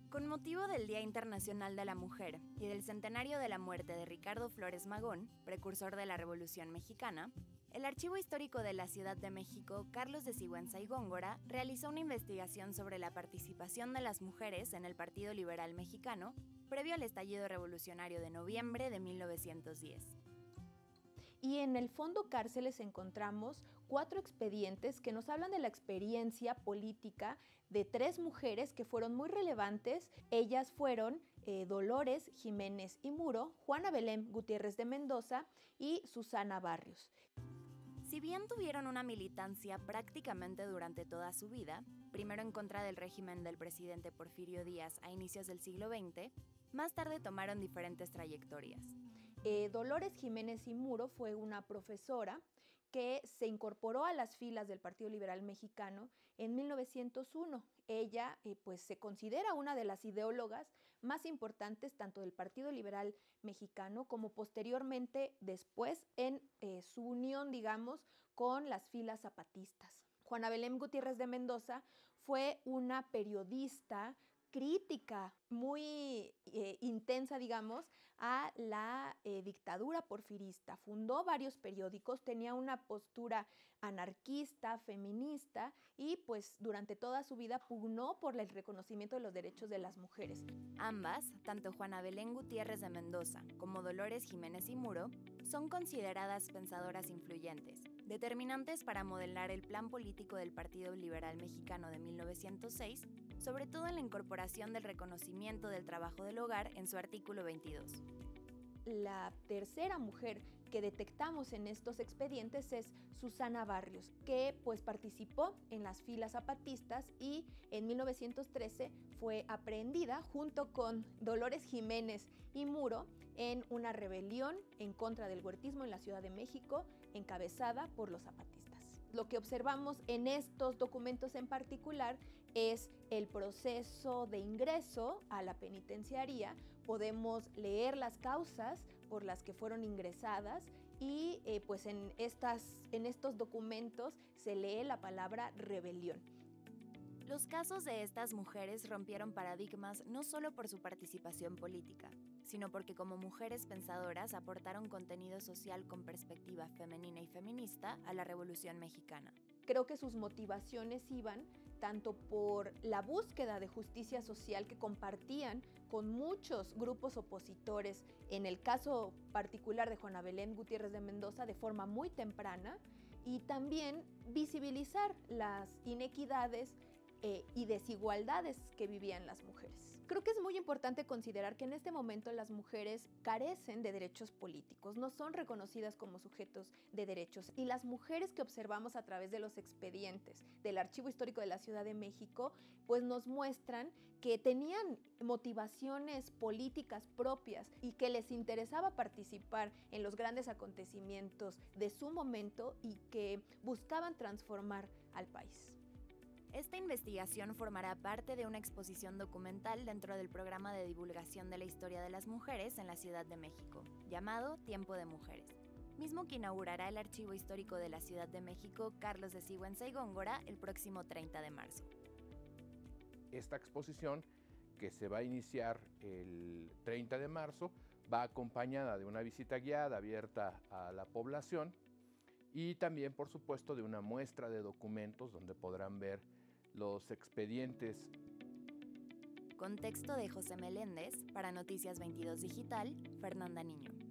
Con motivo del Día Internacional de la Mujer y del centenario de la muerte de Ricardo Flores Magón, precursor de la Revolución Mexicana, el Archivo Histórico de la Ciudad de México, Carlos de Sigüenza y Góngora, realizó una investigación sobre la participación de las mujeres en el Partido Liberal Mexicano previo al estallido revolucionario de noviembre de 1910. Y en el Fondo Cárceles encontramos 4 expedientes que nos hablan de la experiencia política de 3 mujeres que fueron muy relevantes. Ellas fueron Dolores Jiménez y Muro, Juana Belén Gutiérrez de Mendoza y Susana Barrios. Si bien tuvieron una militancia prácticamente durante toda su vida, primero en contra del régimen del presidente Porfirio Díaz a inicios del siglo XX, más tarde tomaron diferentes trayectorias. Dolores Jiménez y Muro fue una profesora que se incorporó a las filas del Partido Liberal Mexicano en 1901. Ella pues se considera una de las ideólogas más importantes tanto del Partido Liberal Mexicano como posteriormente después en su unión, digamos, con las filas zapatistas. Juana Belén Gutiérrez de Mendoza fue una periodista crítica muy intensa, digamos, a la dictadura porfirista. Fundó varios periódicos, tenía una postura anarquista, feminista y pues durante toda su vida pugnó por el reconocimiento de los derechos de las mujeres. Ambas, tanto Juana Belén Gutiérrez de Mendoza como Dolores Jiménez y Muro, son consideradas pensadoras influyentes, determinantes para modelar el plan político del Partido Liberal Mexicano de 1906, sobre todo en la incorporación del reconocimiento del trabajo del hogar en su artículo 22. La tercera mujer que detectamos en estos expedientes es Susana Barrios, que pues participó en las filas zapatistas y en 1913 fue aprehendida junto con Dolores Jiménez y Muro en una rebelión en contra del huertismo en la Ciudad de México, encabezada por los zapatistas. Lo que observamos en estos documentos en particular es el proceso de ingreso a la penitenciaría. Podemos leer las causas por las que fueron ingresadas y pues en estos documentos se lee la palabra rebelión. Los casos de estas mujeres rompieron paradigmas no solo por su participación política, sino porque como mujeres pensadoras aportaron contenido social con perspectiva femenina y feminista a la Revolución Mexicana. Creo que sus motivaciones iban tanto por la búsqueda de justicia social que compartían con muchos grupos opositores, en el caso particular de Juana Belén Gutiérrez de Mendoza, de forma muy temprana, y también visibilizar las inequidades y desigualdades que vivían las mujeres. Creo que es muy importante considerar que en este momento las mujeres carecen de derechos políticos, no son reconocidas como sujetos de derechos, y las mujeres que observamos a través de los expedientes del Archivo Histórico de la Ciudad de México, pues nos muestran que tenían motivaciones políticas propias y que les interesaba participar en los grandes acontecimientos de su momento y que buscaban transformar al país. Esta investigación formará parte de una exposición documental dentro del programa de divulgación de la historia de las mujeres en la Ciudad de México, llamado Tiempo de Mujeres, mismo que inaugurará el Archivo Histórico de la Ciudad de México, Carlos de Sigüenza y Góngora, el próximo 30 de marzo. Esta exposición, que se va a iniciar el 30 de marzo, va acompañada de una visita guiada abierta a la población y también, por supuesto, de una muestra de documentos donde podrán ver los expedientes. Con texto de José Meléndez, para Noticias 22 Digital, Fernanda Niño.